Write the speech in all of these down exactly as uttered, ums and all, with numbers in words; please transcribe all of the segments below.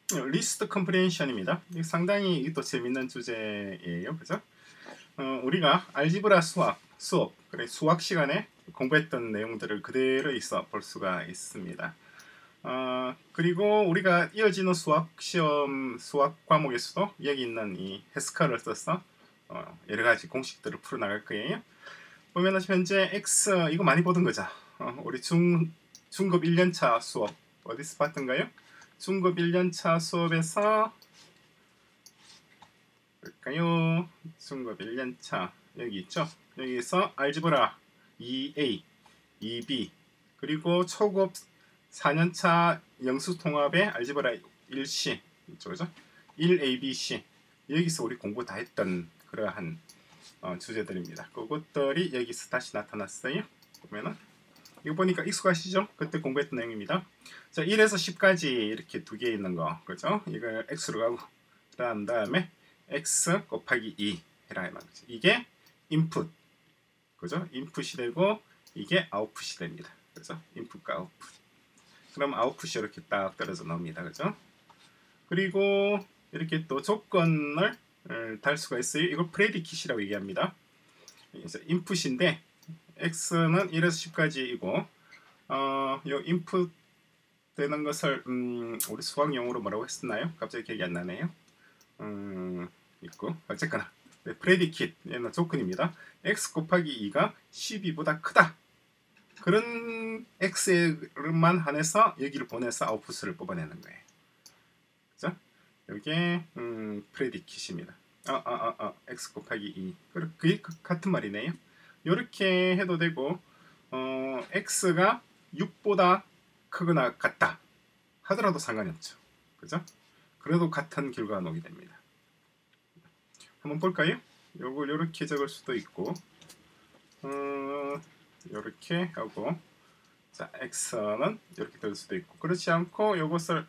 리스트 컴프레hen션입니다. 상당히 또 재밌는 주제예요, 그죠? 어, 우리가 알지브라 수학, 수업, 그래 수학 시간에 공부했던 내용들을 그대로 있어 볼 수가 있습니다. 어, 그리고 우리가 이어지는 수학 시험, 수학 과목에서도 여기 있는 이 해스칼을 써서 어, 여러 가지 공식들을 풀어 나갈 거예요. 보면은 현재 x 이거 많이 보던 거죠. 어, 우리 중 중급 일 년차 수업 어디서 봤던가요? 중급 일 년차 수업에서 볼까요? 중급 일 년차 여기 있죠. 여기서 알지브라 이 에이, 이 비 그리고 초급 사 년차 영수통합의 알지브라 일 씨 이쪽이죠. 일 에이 비 씨 여기서 우리 공부 다 했던 그러한 어, 주제들입니다. 그것들이 여기서 다시 나타났어요. 보면은 이거 보니까 익숙하시죠? 그때 공부했던 내용입니다. 자, 일에서 십까지 이렇게 두 개 있는 거, 그죠? 이걸 x로 가고 그런 다음에 x 곱하기 이 해라 이 말이죠. 이게 인풋, 그죠? 인풋이 되고 이게 아웃풋이 됩니다. 그죠? 인풋과 아웃풋. 그럼 아웃풋이 이렇게 딱 떨어져 나옵니다. 그죠? 그리고 이렇게 또 조건을 달 수가 있어요. 이걸 프레디킷이라고 얘기합니다. 그래서 인풋인데 x는 일에서 십까지이고 어, 요 인풋 되는 것을 음, 우리 수학 용어로 뭐라고 했었나요? 갑자기 기억이 안 나네요. 음, 있고 어쨌거나 네, 프레디킷 얘는 조건입니다. x 곱하기 이가 십이보다 크다. 그런 x에만 한해서 여기를 보내서 아웃풋을 뽑아내는 거예요. 그죠? 이게 음, 프레디킷입니다. 아, 아, 아, 아, x 곱하기 이. 그게 같은 말이네요. 이렇게 해도 되고 어, x가 육보다 크거나 같다 하더라도 상관이 없죠. 그죠? 그래도 같은 결과가 나오게 됩니다. 한번 볼까요? 요걸 이렇게 적을 수도 있고 어, 이렇게 하고 자 x는 이렇게 될 수도 있고 그렇지 않고 이것을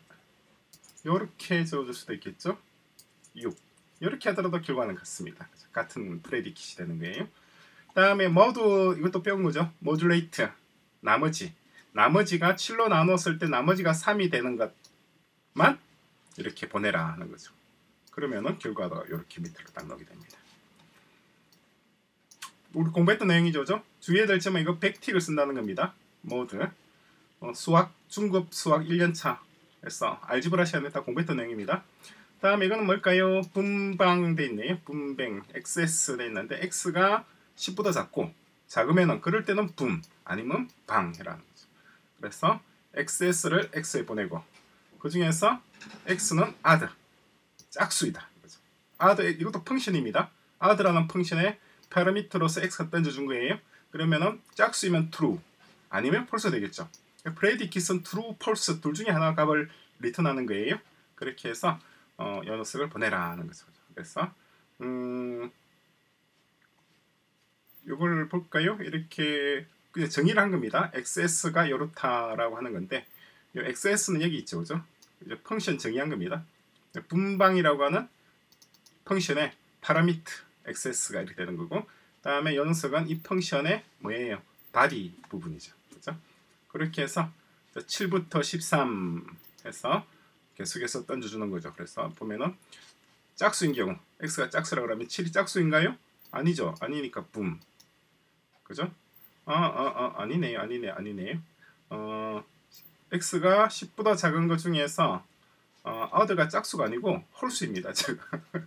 이렇게 적어줄 수도 있겠죠. 육 이렇게 하더라도 결과는 같습니다. 같은 프레디킷이 되는 거예요. 다음에 모두 이것도 배운 거죠. 모듈레이트 나머지 나머지가 칠로 나눴을 때 나머지가 삼이 되는 것만 이렇게 보내라 하는 거죠. 그러면은 결과가 이렇게 밑으로 딱 나오게 됩니다. 우리 공부했던 내용이죠. 그죠? 주의해야 될 점은 이거 백틱을 쓴다는 겁니다. 모두 어, 수학 중급 수학 일 년차에서 알지브라 시간에 다 공부했던 내용입니다. 다음에 이거는 뭘까요? 분방 돼 있네요. 분뱅 엑스에스 돼 있는데 x가 십보다 작고 작으면은 그럴 때는 분 아니면 방이라는 거죠. 그래서 엑스에스를 x에 보내고 그 중에서 x는 add 짝수이다. add 이것도 펑션입니다. add라는 펑션에 파라미터로서 x가 던져준 거예요. 그러면은 짝수이면 true 아니면 false 되겠죠. 프레디킷은 true, false 둘 중에 하나 값을 리턴하는 거예요. 그렇게 해서 어, 이 녀석을 보내라 하는 거죠. 그래서 음, 이걸 볼까요? 이렇게 그냥 정의를 한 겁니다. 엑스에스가 이렇다라고 하는 건데 이 엑스에스는 여기 있죠, 그죠? 이제 펑션 정의한 겁니다. 분방이라고 하는 펑션의 파라미터 엑스에스가 이렇게 되는 거고, 다음에 이 녀석은 이 펑션의 뭐예요? 바디 부분이죠, 그죠? 그렇게 해서 칠부터 십삼 해서 계속해서 던져주는 거죠. 그래서 보면은 짝수인 경우 x가 짝수라고 하면 칠이 짝수인가요? 아니죠. 아니니까 붐. 그죠? 아, 아, 아, 아니네요. 아니네. 아니네요. 어, x가 십보다 작은 것 중에서 어, 아드가 짝수가 아니고 홀수입니다. 제가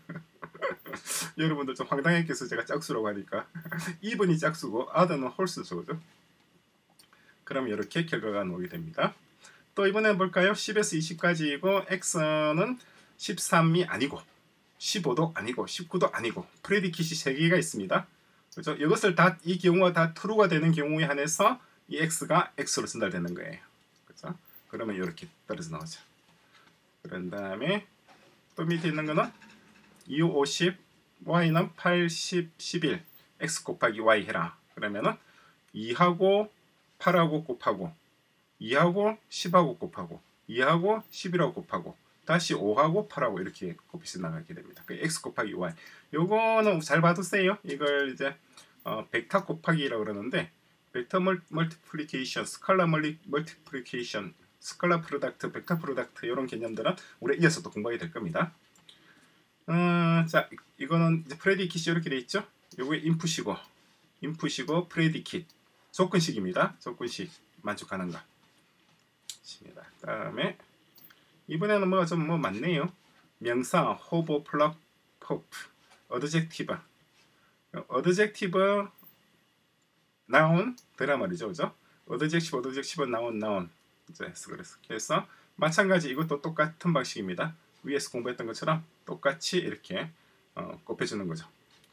여러분들 좀 황당했겠어요. 제가 짝수라고 하니까 이 번이 짝수고 아드는 홀수죠. 그죠? 그럼 이렇게 결과가 나오게 됩니다. 또 이번엔 볼까요? 십에서 이십까지이고 x는 십삼이 아니고 십오도 아니고 십구도 아니고 프레디킷이 세 개가 있습니다. 그렇죠? 이것을 다 이 경우가 다 true가 되는 경우에 한해서 이 x가 x로 전달되는 거예요. 그렇죠? 그러면 이렇게 떨어져 나오죠. 그런 다음에 또 밑에 있는 거는 이, 오십, y는 팔십, 십일, x 곱하기 y 해라. 그러면은 이하고 팔하고 곱하고 이하고 십하고 곱하고 이하고 십일하고 곱하고 다시 오하고 팔하고 이렇게 곱해서 나가게 됩니다. 그 x 곱하기 y. 요거는 잘 봐두세요. 이걸 이제 어, 벡터 곱하기라고 그러는데 벡터 멀티플리케이션, 스칼라 멀티플리케이션 스칼라 프로덕트, 벡터 프로덕트 이런 개념들은 우리 이어서 또 공부하게 될 겁니다. 음, 자, 이거는 이제 프레디킷이 이렇게 돼 있죠. 요게 인풋이고, 인풋이고 프레디킷 조건식입니다. 조건식 만족하는 거. 입니다. 다음에 이번에는 뭐가 좀 뭐 많네요. 명사, 호보, 플럭, 포프, 어드젝티브, 어드젝티브 나온 되라 말이죠, 그죠? 어드젝티브, 어드젝티브 나온 나온 그래서 그래서 그래서 마찬가지 이것도 똑같은 방식입니다. 위에서 공부했던 것처럼 똑같이 이렇게 어, 곱해주는 거죠.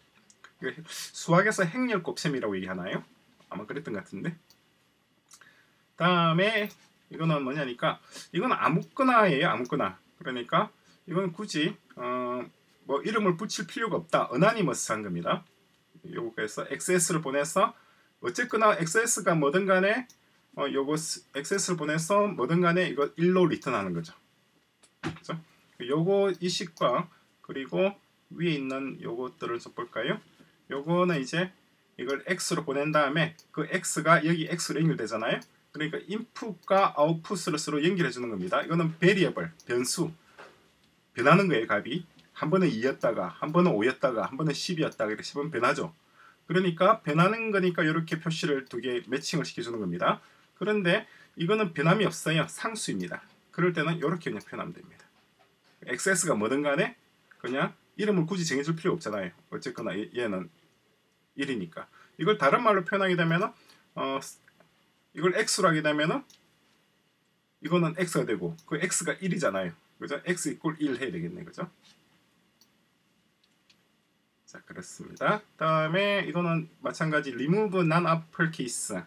수학에서 행렬 곱셈이라고 얘기하나요? 아마 그랬던 것 같은데. 다음에 이거는 뭐냐니까 이건 아무거나예요. 아무거나. 그러니까 이건 굳이 어, 뭐 이름을 붙일 필요가 없다. 어나니머스 한 겁니다. 요거에서 엑스에스를 보내서 어쨌거나 엑스에스가 뭐든 간에 어, 요거 엑스에스를 보내서 뭐든 간에 이거 일로 리턴하는 거죠. 그죠? 요거 이 식과 그리고 위에 있는 요것들을 좀 볼까요? 요거는 이제 이걸 x로 보낸 다음에 그 x가 여기 x로 연결되잖아요. 그러니까 인풋과 아웃풋으로 서로 연결해 주는 겁니다. 이거는 베리어블, 변수. 변하는 거예요, 값이. 한 번은 이였다가, 한 번은 오였다가, 한 번은 십이었다가 이렇게 십 번 변하죠. 그러니까 변하는 거니까 이렇게 표시를 두 개 매칭을 시켜주는 겁니다. 그런데 이거는 변함이 없어요. 상수입니다. 그럴 때는 이렇게 그냥 표현하면 됩니다. 엑스에스가 뭐든 간에 그냥 이름을 굳이 정해줄 필요 없잖아요. 어쨌거나 얘는 일이니까. 이걸 다른 말로 표현하게 되면은 어, 이걸 x로 하게 되면은 이거는 x가 되고 그 x가 일이잖아요. 그죠? x 이퀄 일 해야 되겠네. 그죠? 자, 그렇습니다. 다음에 이거는 마찬가지 remove non-uppercase.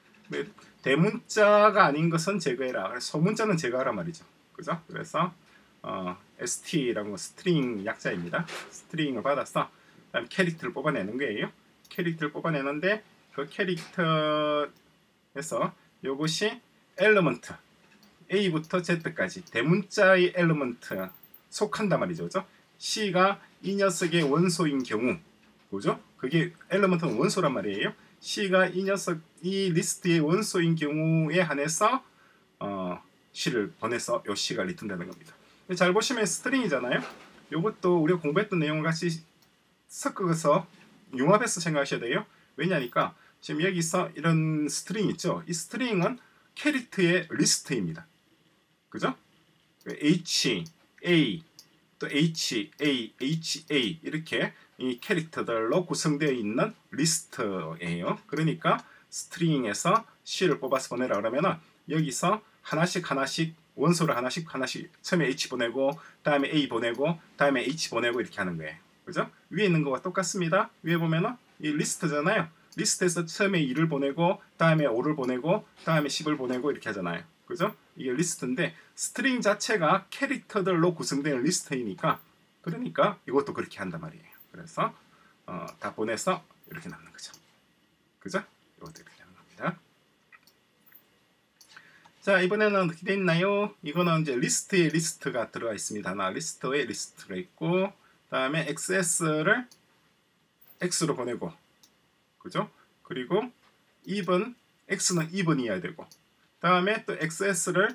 대문자가 아닌 것은 제거해라. 소문자는 제거하라 말이죠. 그죠? 그래서 어, st라고 스트링 약자입니다. 스트링을 받아서 그다음 캐릭터를 뽑아내는 거예요. 캐릭터를 뽑아내는데 그 캐릭터에서 이것이 엘리먼트 A부터 Z까지 대문자의 엘리먼트 속한단 말이죠. 그죠? C가 이 녀석의 원소인 경우 그죠? 그게 엘리먼트는 원소란 말이에요. C가 이 녀석 이 리스트의 원소인 경우에 한해서 어, C를 보내서 요 C가 리턴되는 겁니다. 잘 보시면 스트링이잖아요. 이것도 우리가 공부했던 내용을 같이 섞어서 융합해서 생각하셔야 돼요. 왜냐니까 지금 여기서 이런 스트링 있죠. 이 스트링은 캐릭터의 리스트입니다. 그죠? H, A, 또 H, A, H, A 이렇게 이 캐릭터들로 구성되어 있는 리스트예요. 그러니까 스트링에서 C를 뽑아서 보내라 그러면은 여기서 하나씩 하나씩 원소를 하나씩 하나씩 처음에 H 보내고 다음에 A 보내고 다음에 H 보내고 이렇게 하는 거예요. 그죠? 위에 있는 거와 똑같습니다. 위에 보면은 이 리스트잖아요. 리스트에서 처음에 이를 보내고 다음에 오를 보내고 다음에 십을 보내고 이렇게 하잖아요. 그죠? 이게 리스트인데 스트링 자체가 캐릭터들로 구성된 리스트이니까 그러니까 이것도 그렇게 한단 말이에요. 그래서 어, 다 보내서 이렇게 남는 거죠. 그죠? 이것도 이렇게 하는 겁니다. 자, 이번에는 어떻게 돼 있나요? 이거는 이제 리스트에 리스트가 들어가 있습니다. 하나 리스트에 리스트가 있고 다음에 엑스에스를 x로 보내고 그죠? 그리고 이번 x는 이번이어야 되고 다음에 또 xs를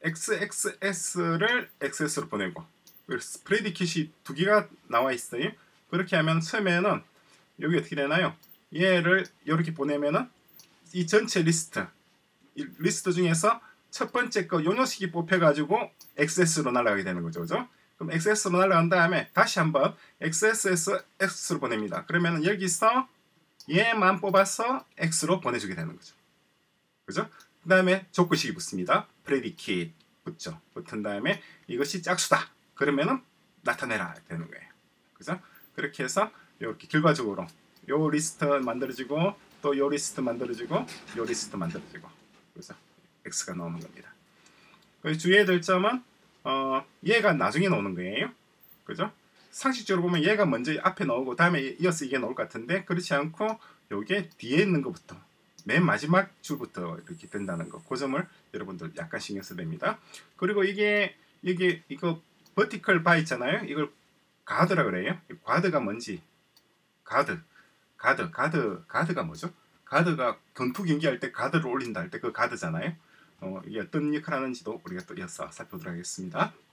xxs를 xs로 보내고 그래서 프레디킷이 두 개가 나와 있어요. 그렇게 하면 처음에는 여기 어떻게 되나요? 얘를 이렇게 보내면은 이 전체 리스트 이 리스트 중에서 첫 번째 거 요 녀석이 뽑혀가지고 xs로 날아가게 되는 거죠. 그죠? 그럼 xs로 날아간 다음에 다시 한번 xs에서 x로 보냅니다. 그러면 여기서 얘만 뽑아서 x로 보내주게 되는 거죠. 그죠? 그 다음에 조건식이 붙습니다. predicate 붙죠. 붙은 다음에 이것이 짝수다. 그러면은 나타내라 되는 거예요. 그죠? 그렇게 해서 이렇게 결과적으로 요 리스트 만들어지고 또 요 리스트 만들어지고 요 리스트 만들어지고 그죠? x가 나오는 겁니다. 주의해야 될 점은 어, 얘가 나중에 나오는 거예요. 그죠? 상식적으로 보면 얘가 먼저 앞에 나오고 다음에 이어서 이게 나올 것 같은데 그렇지 않고 요게 뒤에 있는 것부터 맨 마지막 줄부터 이렇게 된다는 거. 그 점을 여러분들 약간 신경 써야 됩니다. 그리고 이게 이게 이거 버티컬 바 있잖아요. 이걸 가드라 그래요. 가드가 뭔지 가드 가드 가드 가드가 뭐죠? 가드가 권투 경기할 때 가드를 올린다 할 때 그 가드잖아요. 어, 이게 어떤 역할을 하는지도 우리가 또 이어서 살펴보도록 하겠습니다.